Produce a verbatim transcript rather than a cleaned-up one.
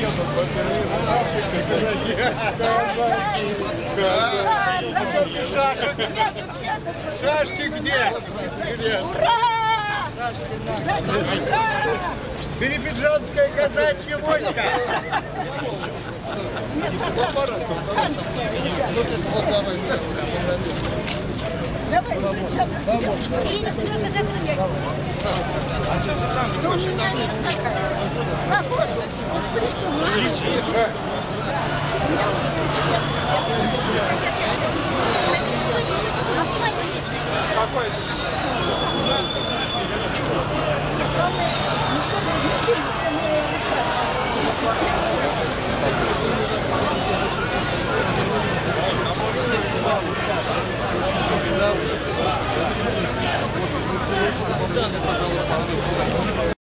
Шашек? Шашки где? Деревянское казачье войско. Давай, сначала. И не фотографируйте. Ну, у меня нет такая. Свобода. Какой? Пожалуйста.